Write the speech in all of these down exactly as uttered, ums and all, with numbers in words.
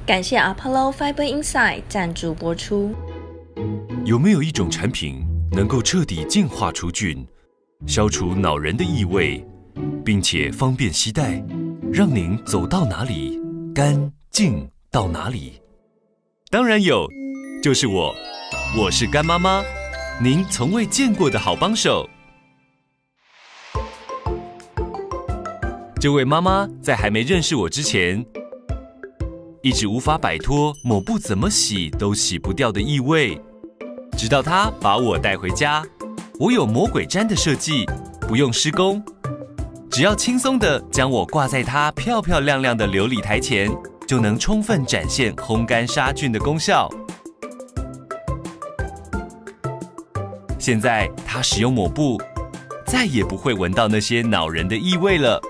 感谢 Apollo Fiber Insight 赞助播出。 有没有一种产品能够彻底净化除菌，消除恼人的异味，并且方便携带，让您走到哪里干净到哪里？当然有，就是我，我是干妈妈，您从未见过的好帮手。这位妈妈在还没认识我之前，一直无法摆脱抹布怎么洗都洗不掉的异味，直到她把我带回家。我有魔鬼毡的设计，不用施工，只要轻松地将我挂在她漂漂亮亮的琉璃台前，就能充分展现烘干杀菌的功效。现在她使用抹布，再也不会闻到那些恼人的异味了。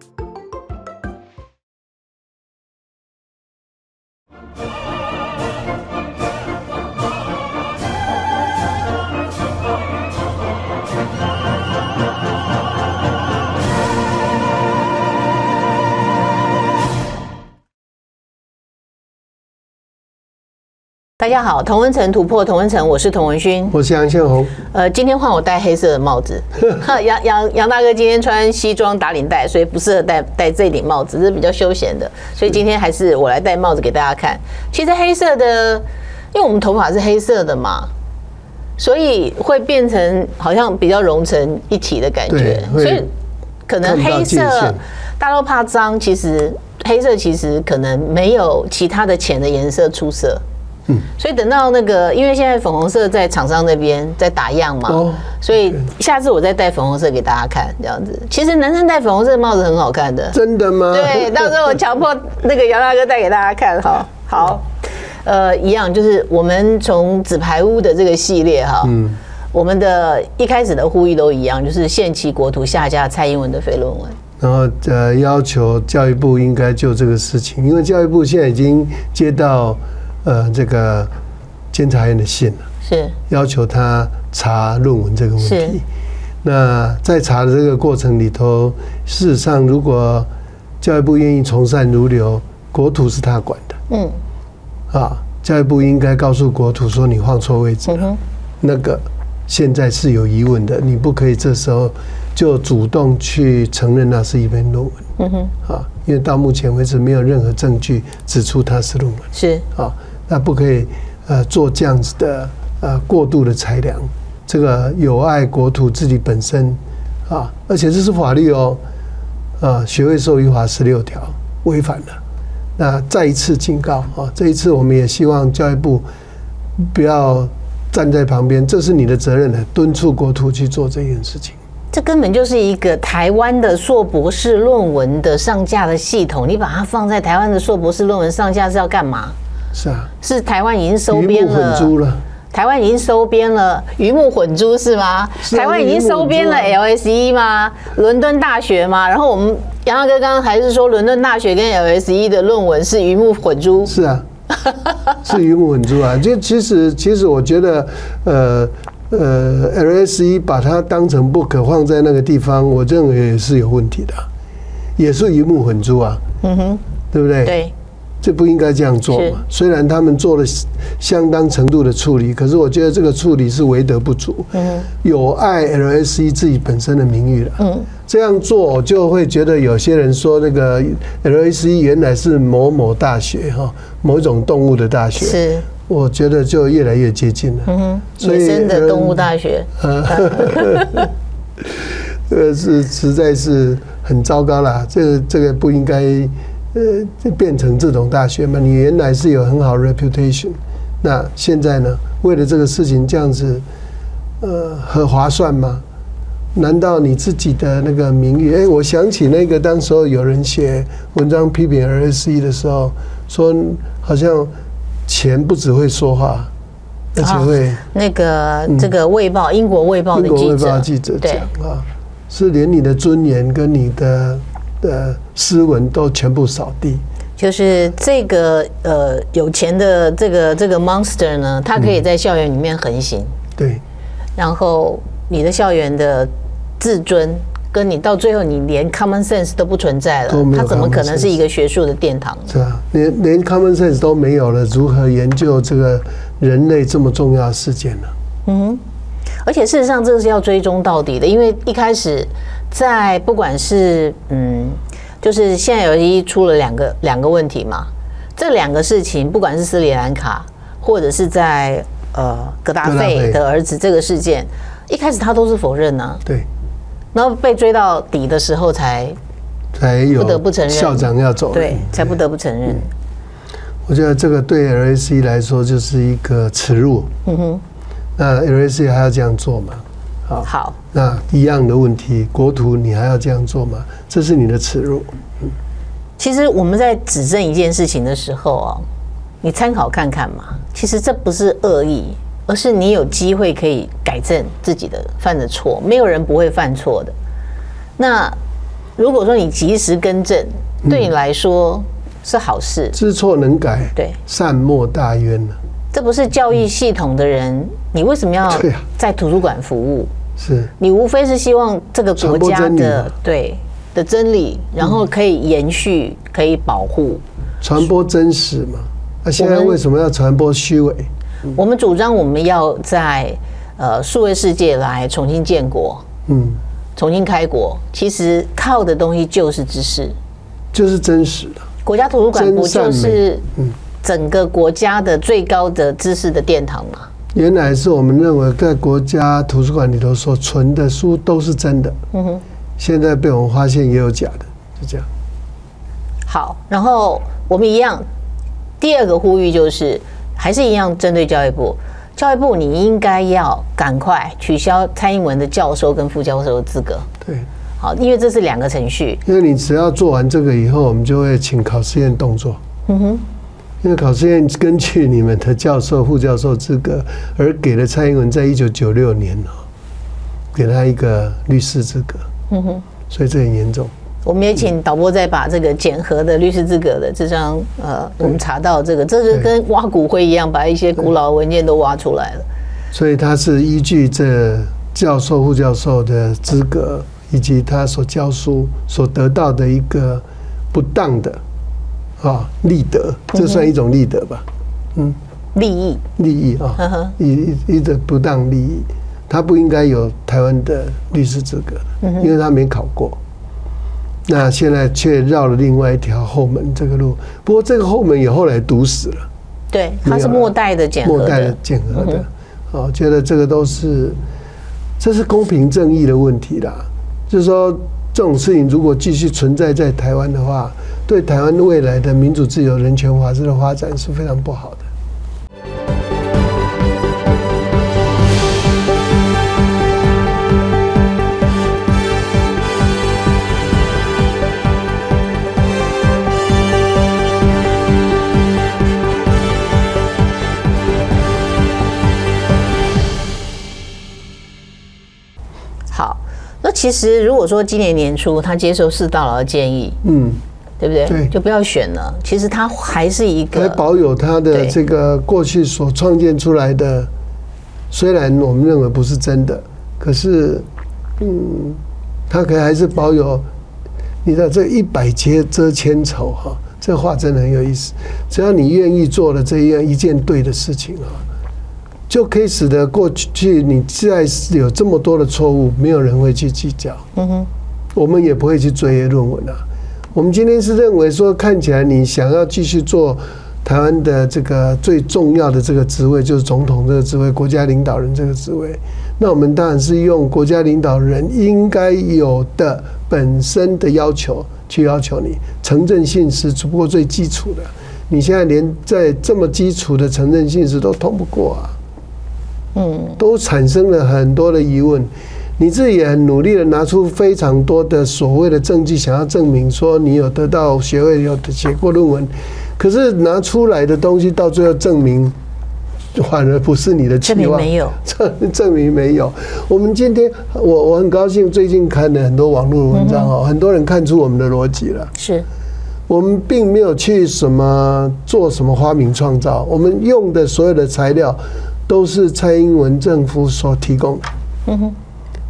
大家好，同温层突破同温层，我是童文勋， 我是杨宪宏。 呃，今天换我戴黑色的帽子，杨杨杨大哥今天穿西装打领带，所以不适合戴戴这顶帽子，这是比较休闲的，所以今天还是我来戴帽子给大家看。其实黑色的，因为我们头发是黑色的嘛，所以会变成好像比较融成一体的感觉，所以可能黑色大家都怕脏，其实黑色其实可能没有其他的浅的颜色出色。嗯，所以等到那个，因为现在粉红色在厂商那边在打样嘛，哦、所以下次我再戴粉红色给大家看，这样子。其实男生戴粉红色的帽子很好看的， 真的吗？ 对，到时候我强迫那个杨大哥戴给大家看，哈，好，呃，一样就是我们从纸牌屋的这个系列哈，嗯，我们的一开始的呼吁都一样，就是限期国土下架蔡英文的非论文。 然后呃，要求教育部应该就这个事情，因为教育部现在已经接到。呃，这个监察院的信了， 是要求他查论文这个问题。那在查的这个过程里头，事实上，如果教育部愿意从善如流，国土是他管的。嗯，啊，教育部应该告诉国土说你放错位置了，嗯、那个现在是有疑问的，你不可以这时候就主动去承认那是一篇论文。嗯哼，啊，因为到目前为止没有任何证据指出它是论文。 是啊。那不可以，呃，做这样子的呃过度的裁量，这个有碍国土自己本身，啊，而且这是法律哦，啊，学位授予法十六条违反了，那再一次警告啊，这一次我们也希望教育部不要站在旁边，这是你的责任的，敦促国土去做这件事情。 这根本就是一个台湾的硕博士论文的上架的系统，你把它放在台湾的硕博士论文上架是要干嘛？ 是啊， 是台湾已经收编了， 混珠了。 台湾已经收编了，鱼目混珠是吗？是啊、台湾已经收编了 L S E 吗？伦敦大学吗？然后我们杨大哥刚刚还是说伦敦大学跟 L S E 的论文是鱼目混珠。 是啊，是鱼目混珠啊！就其实其实我觉得，呃呃 ，L S E 把它当成不可放在那个地方，我认为也是有问题的，也是鱼目混珠啊。嗯哼，对不对？ 对。 这不应该这样做嘛？虽然他们做了相当程度的处理，可是我觉得这个处理是为德不足，嗯，有碍 L S E 自己本身的名誉了。嗯，这样做就会觉得有些人说那个 L S E 原来是某某大学哈，某一种动物的大学，是，我觉得就越来越接近了。嗯哼， 野生的动物大学， 这个是实在是很糟糕啦，这个这个不应该。呃，就变成这种大学嘛？你原来是有很好的 reputation， 那现在呢？为了这个事情这样子，呃，很划算吗？难道你自己的那个名誉？哎、欸，我想起那个当时候有人写文章批评 L S E 的时候，说好像钱不只会说话，而且会、 啊、那个这个卫报、嗯、英国卫报的记者，英国卫报记者讲啊，是连你的尊严跟你的。的斯文都全部扫地， 就是这个呃有钱的这个这个 monster 呢，他可以在校园里面横行， 对， 然后你的校园的自尊跟你到最后你连 common sense 都不存在了，它怎么可能是一个学术的殿堂？ 是啊，连连 common sense 都没有了，如何研究这个人类这么重要的事件呢？ 嗯哼，而且事实上这是要追踪到底的，因为一开始在不管是嗯，就是现在有一出了两个两个问题嘛，这两个事情不管是斯里兰卡或者是在呃格达费的儿子这个事件，一开始他都是否认呢、啊？ 对。 然后被追到底的时候才， 才有不得不承认校长要走， 对，才不得不承认。嗯、 我觉得这个对 L A C 来说就是一个耻辱。嗯哼，那 L A C 还要这样做吗？好， 好， 那一样的问题，国土你还要这样做吗？这是你的耻辱。嗯， 其实我们在指正一件事情的时候啊，你参考看看嘛。其实这不是恶意。而是你有机会可以改正自己的犯的错，没有人不会犯错的。那如果说你及时更正，对你来说是好事。 知错能改， 对， 善莫大焉呢。 这不是教育系统的人，你为什么要在图书馆服务？ 是你无非是希望这个国家的对的真理，然后可以延续，可以保护， 传播真实嘛。那现在为什么要传播虚伪？ 我们主张我们要在呃数位世界来重新建国，嗯，重新开国。其实靠的东西就是知识， 就是真实的。 国家图书馆不就是整个国家的最高的知识的殿堂吗？ 原来是我们认为在国家图书馆里头所存的书都是真的，嗯哼，现在被我们发现也有假的，就这样。 好，然后我们一样，第二个呼吁就是。还是一样，针对教育部，教育部你应该要赶快取消蔡英文的教授跟副教授的资格。 对， 好，因为这是两个程序。 因为你只要做完这个以后，我们就会请考试院动作。嗯哼，因为考试院根据你们的教授、副教授资格，而给了蔡英文在一九九六年哦，给他一个律师资格。嗯哼，所以这很严重。 我们也请导播再把这个检核的律师资格的这张，呃，我们查到这个，这是跟挖骨灰一样，把一些古老文件都挖出来了。 所以他是依据这教授、副教授的资格，以及他所教书所得到的一个不当的啊利得，这算一种利得吧？嗯， 利益， 利益啊，一一的不当利益，他不应该有台湾的律师资格的，因为他没考过。那现在却绕了另外一条后门这个路，不过这个后门也后来堵死了。 对，它是末代的检核的， 末代的检核的。哦，觉得这个都是，这是公平正义的问题啦。就是说，这种事情如果继续存在在台湾的话，对台湾未来的民主、自由、人权、法治的发展是非常不好的。 其实，如果说今年年初他接受世大佬的建议，嗯，对不对？对，就不要选了。其实他还是一个， 还保有他的这个过去所创建出来的，虽然我们认为不是真的，可是，嗯，他可以还是保有。你知道这一百劫遮千丑哈，这话真的很有意思。只要你愿意做了这样一件对的事情啊。就可以使得过去你再有这么多的错误，没有人会去计较。嗯哼，我们也不会去追论文啊。我们今天是认为说，看起来你想要继续做台湾的这个最重要的这个职位，就是总统这个职位、国家领导人这个职位。那我们当然是用国家领导人应该有的本身的要求去要求你。诚正信实只不过最基础的，你现在连在这么基础的诚正信实都通不过啊。嗯，都产生了很多的疑问。你自己也很努力的拿出非常多的所谓的证据，想要证明说你有得到学位，有写过论文。可是拿出来的东西到最后证明，反而不是你的期望。证明没有，证证明没有。我们今天，我我很高兴，最近看了很多网络文章哦，很多人看出我们的逻辑了。是。我们并没有去什么做什么发明创造，我们用的所有的材料。都是蔡英文政府所提供的。嗯哼，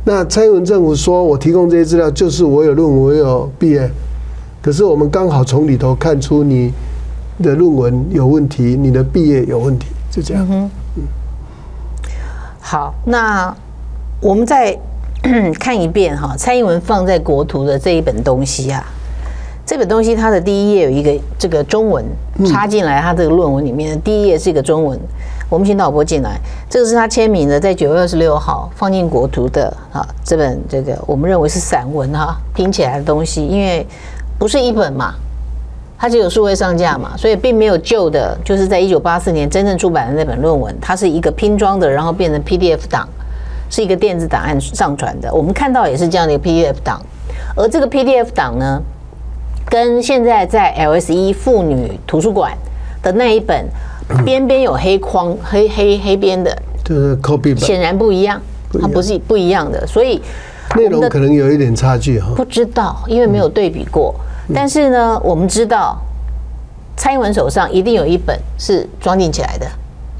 那蔡英文政府说我提供这些资料，就是我有论文，我有毕业，可是我们刚好从里头看出你的论文有问题，你的毕业有问题，就这样。嗯嗯、 好，那我们再看一遍哈，蔡英文放在国图的这一本东西啊。这本东西它的第一页有一个这个中文插进来，它这个论文里面的第一页是一个中文。我们请导播进来，这个是他签名的，在九月二十六号放进国图的啊，这本这个我们认为是散文哈，拼起来的东西，因为不是一本嘛，它只有数位上架嘛，所以并没有旧的，就是在一九八四年真正出版的那本论文，它是一个拼装的，然后变成 P D F 档，是一个电子档案上传的。我们看到也是这样的一个 P D F 档，而这个 P D F 档呢，跟现在在 L S E 妇女图书馆的那一本边边有黑框、黑黑黑边的， 就是 copy 版， 显然不一样，它不是不一样的，所以内容可能有一点差距哈。不知道，因为没有对比过。但是呢，我们知道蔡英文手上一定有一本是装订起来的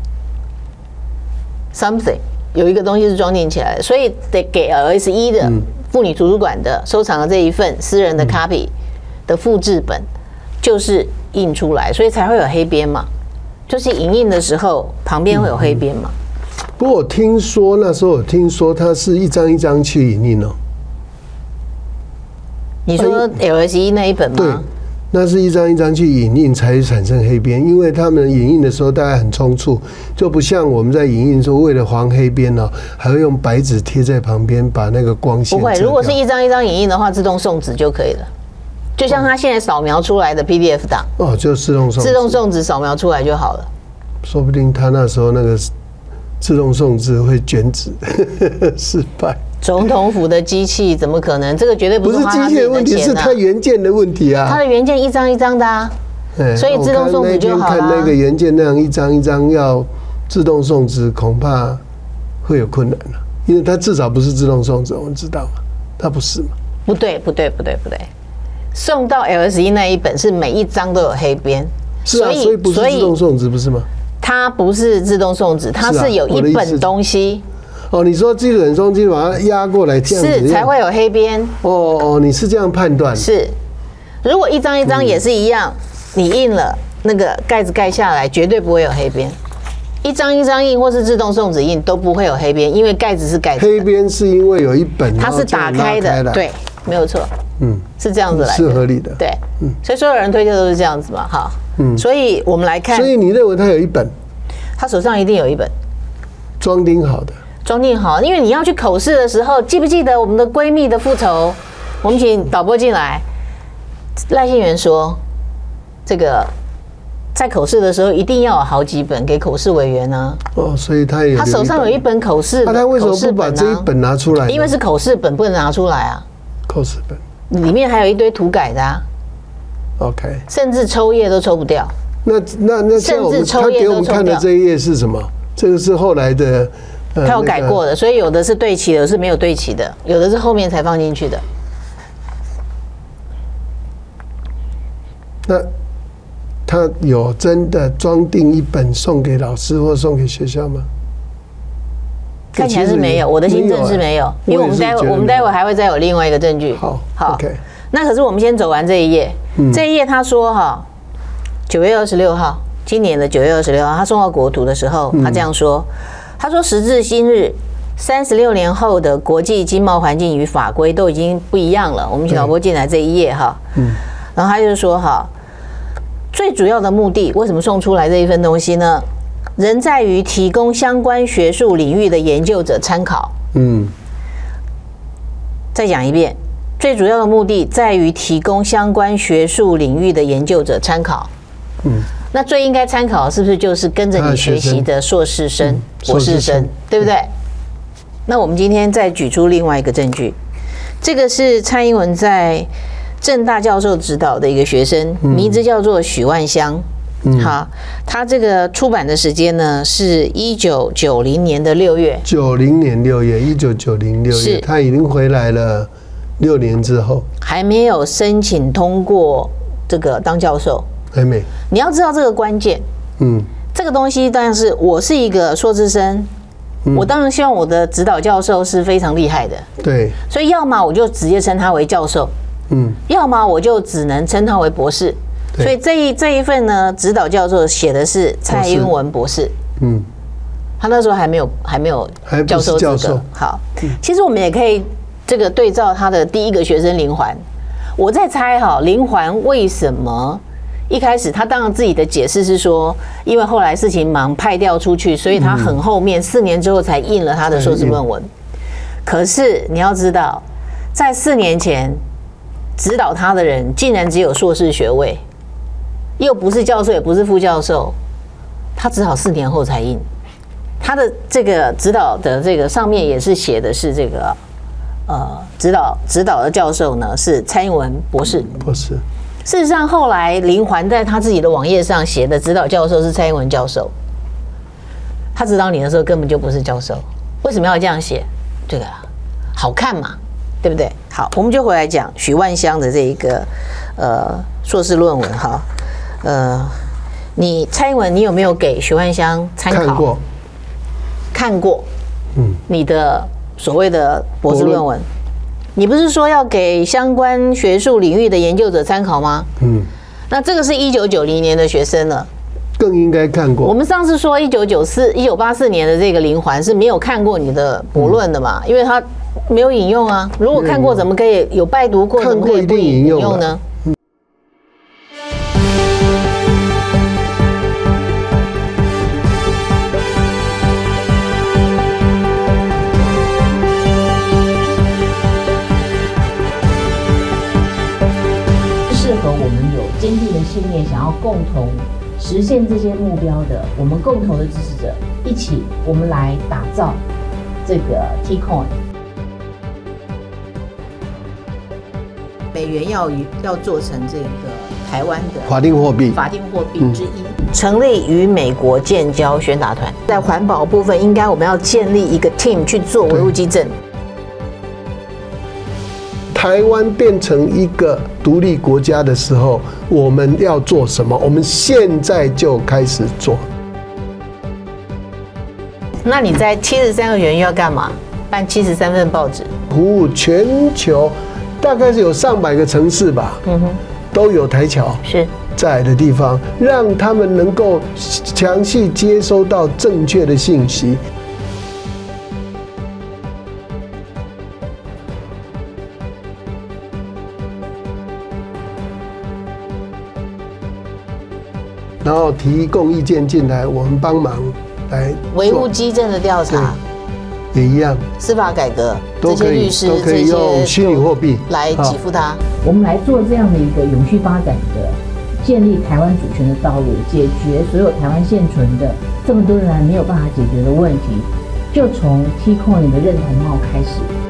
，something 有一个东西是装订起来的，所以得给 L S E 的妇女图书馆的收藏的这一份私人的 copy 的复制本，就是印出来，所以才会有黑边嘛。就是影印的时候，旁边会有黑边嘛。 不过我听说那时候我听说它是一张一张去影印哦。 你说 L S E 那一本吗？ 对，那是一张一张去影印才产生黑边，因为他们影印的时候大概很冲突，就不像我们在影印的时候为了防黑边呢，还会用白纸贴在旁边把那个光线。 不会，如果是一张一张影印的话，自动送纸就可以了。就像他现在扫描出来的 P D F 档哦，就自动送， 自动送纸扫描出来就好了。 说不定他那时候那个自动送纸会卷纸，失败。 总统府的机器怎么可能？这个绝对不是不是机器的问题，是它原件的问题啊。 它的原件一张一张的啊，所以自动送纸就好了。 看那个原件那样一张一张要自动送纸，恐怕会有困难了，因为它至少不是自动送纸，我们知道嘛，它不是嘛？ 不对，不对，不对，不对。送到 L S E 那一本是每一张都有黑边， 是啊，所以不是自动送纸，不是吗？ 它不是自动送纸，它是有一本东西。 哦，你说这个人中机把它压过来，这样子是才会有黑边。 哦哦，你是这样判断？ 是，如果一张一张也是一样，你印了那个盖子盖下来，绝对不会有黑边。一张一张印或是自动送纸印都不会有黑边，因为盖子是盖子。 黑边是因为有一本它是打开的，对，没有错。嗯，是这样子来的， 是合理的。 对，嗯，所以所有人推测都是这样子嘛，哈。嗯，所以我们来看， 所以你认为他有一本， 他手上一定有一本装订好的。 装订好，因为你要去口试的时候，记不记得我们的闺蜜的复仇？我们请导播进来。赖幸元说，这个在口试的时候一定要有好几本给口试委员呢、啊。 哦，所以他也他手上有一本口试， 那他为什么不把这一本拿出来？ 因为是口试本，不能拿出来啊。 口试本里面还有一堆涂改的啊。 OK， 甚至抽页都抽不掉。 那那那甚至抽页都抽不掉。 他给我们看的这一页是什么？这个是后来的。 他有改过的，所以有的是对齐的，有的是没有对齐的，有的是后面才放进去的。 那他有真的装订一本送给老师或送给学校吗？ 看起来是没有，我的心证是没有，因为我们待会我们待会还会再有另外一个证据。 好， 好 ，OK。那可是我们先走完这一页，这一页他说哈，九月二十六号，今年的九月二十六号，他送到国图的时候，他这样说。他说：“时至今日，三十六年后的国际经贸环境与法规都已经不一样了。”我们请导播进来这一页哈，嗯，然后他就说哈，最主要的目的，为什么送出来这一份东西呢？仍在于提供相关学术领域的研究者参考。嗯，再讲一遍，最主要的目的在于提供相关学术领域的研究者参考。嗯。那最应该参考的是不是就是跟着你学习的硕士生、博士生，对不对？那我们今天再举出另外一个证据，这个是蔡英文在政大教授指导的一个学生，名字叫做许万香。好，他这个出版的时间呢是一九九零年的六月。 九零年六月，一九九零六月，他已经回来了六年之后， 还没有申请通过这个当教授。 还没， 你要知道这个关键。嗯，这个东西当然是我是一个硕士生， 嗯、我当然希望我的指导教授是非常厉害的， 对， 所以要么我就直接称他为教授，嗯，要么我就只能称他为博士。所以这一这一份呢，指导教授写的是蔡英文博士，嗯，他那时候还没有还没有教授资格。好，其实我们也可以这个对照他的第一个学生林环，我在猜哈，林环为什么一开始他当然自己的解释是说，因为后来事情忙派调出去，所以他很后面四年之后才印了他的硕士论文。可是你要知道，在四年前指导他的人竟然只有硕士学位。又不是教授，也不是副教授，他只好四年后才印。他的这个指导的这个上面也是写的是这个，呃，指导指导的教授呢是蔡英文博士。 博士。 事实上，后来林环在他自己的网页上写的指导教授是蔡英文教授。他指导你的时候根本就不是教授，为什么要这样写？这个好看嘛，对不对？好，我们就回来讲许万香的这一个呃硕士论文哈。呃，你蔡英文，你有没有给许万香参考？ 看过， 看过。嗯，你的所谓的博士论文，你不是说要给相关学术领域的研究者参考吗？嗯，那这个是一九九零年的学生了， 更应该看过。 我们上次说一九九四、一九八四年的这个林环是没有看过你的博论的嘛，因为他没有引用啊。如果看过，怎么可以有拜读过？怎么可以不引用呢？ 坚定的信念，想要共同实现这些目标的，我们共同的支持者一起，我们来打造这个 T-Coin。 美元要要做成这个台湾的法定货币， 法定货币之一，嗯、成立与美国建交宣达团，在环保部分，应该我们要建立一个 team 去做维护基证。 台湾变成一个独立国家的时候，我们要做什么？我们现在就开始做。 那你在七十三个园区要干嘛？办七十三份报纸， 服务全球，大概是有上百个城市吧，嗯哼，都有台侨是在的地方，让他们能够详细接收到正确的信息。然后提供意见进来，我们帮忙来维护基证的调查， 也一样。 司法改革，这些律师都可以用虚拟货币来给付他。 我们来做这样的一个永续发展的建立台湾主权的道路，解决所有台湾现存的这么多年来没有办法解决的问题，就从 T-Coin 的认同帽开始。